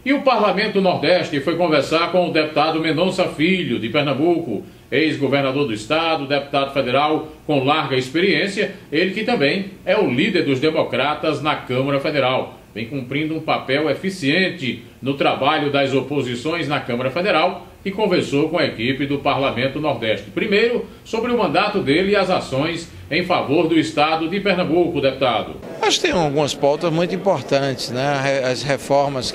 E o Parlamento Nordeste foi conversar com o deputado Mendonça Filho, de Pernambuco, ex-governador do estado, deputado federal com larga experiência, ele que também é o líder dos democratas na Câmara Federal. Vem cumprindo um papel eficiente no trabalho das oposições na Câmara Federal e conversou com a equipe do Parlamento Nordeste. Primeiro, sobre o mandato dele e as ações em favor do estado de Pernambuco, deputado. Acho que tem algumas pautas muito importantes, né? As reformas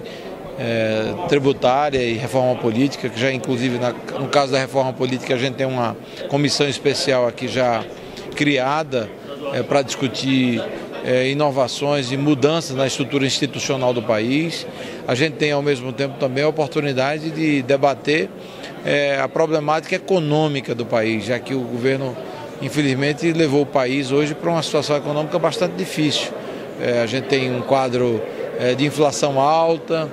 tributária e reforma política, que já inclusive no caso da reforma política a gente tem uma comissão especial aqui já criada para discutir inovações e mudanças na estrutura institucional do país. A gente tem ao mesmo tempo também a oportunidade de debater a problemática econômica do país, já que o governo infelizmente levou o país hoje para uma situação econômica bastante difícil. A gente tem um quadro de inflação alta,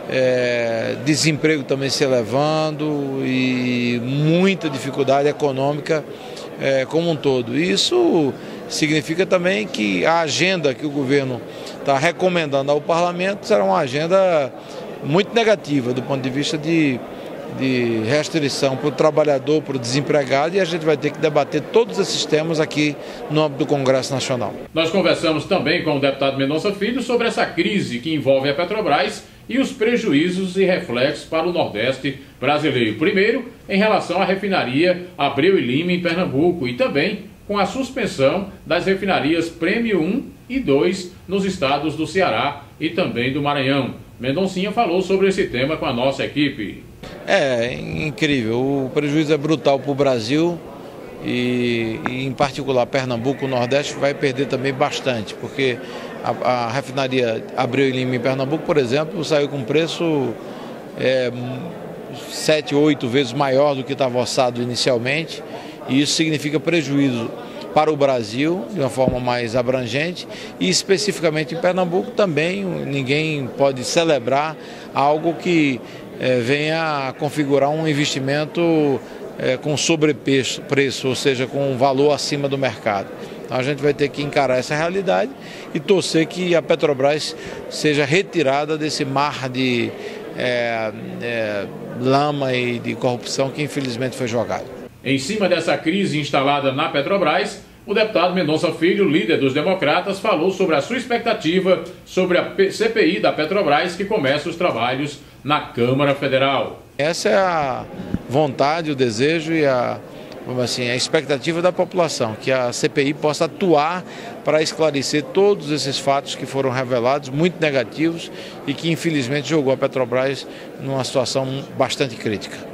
desemprego também se elevando e muita dificuldade econômica como um todo. Isso significa também que a agenda que o governo está recomendando ao parlamento será uma agenda muito negativa do ponto de vista de restrição para o trabalhador, para o desempregado, e a gente vai ter que debater todos esses temas aqui no âmbito do Congresso Nacional. Nós conversamos também com o deputado Mendonça Filho sobre essa crise que envolve a Petrobras e os prejuízos e reflexos para o Nordeste brasileiro. Primeiro, em relação à refinaria Abreu e Lima em Pernambuco e também com a suspensão das refinarias Prêmio 1 e 2 nos estados do Ceará e também do Maranhão. Mendoncinha falou sobre esse tema com a nossa equipe. É incrível, o prejuízo é brutal para o Brasil e em particular Pernambuco, o Nordeste vai perder também bastante, porque a refinaria Abreu e Lima em Pernambuco, por exemplo, saiu com preço 7, 8 vezes maior do que estava orçado inicialmente, e isso significa prejuízo para o Brasil de uma forma mais abrangente e especificamente em Pernambuco também ninguém pode celebrar algo que venha a configurar um investimento com sobrepreço, ou seja, com um valor acima do mercado. Então a gente vai ter que encarar essa realidade e torcer que a Petrobras seja retirada desse mar de lama e de corrupção que infelizmente foi jogado. Em cima dessa crise instalada na Petrobras, o deputado Mendonça Filho, líder dos democratas, falou sobre a sua expectativa sobre a CPI da Petrobras que começa os trabalhos na Câmara Federal. Essa é a vontade, o desejo e a expectativa da população, que a CPI possa atuar para esclarecer todos esses fatos que foram revelados, muito negativos, e que infelizmente jogou a Petrobras numa situação bastante crítica.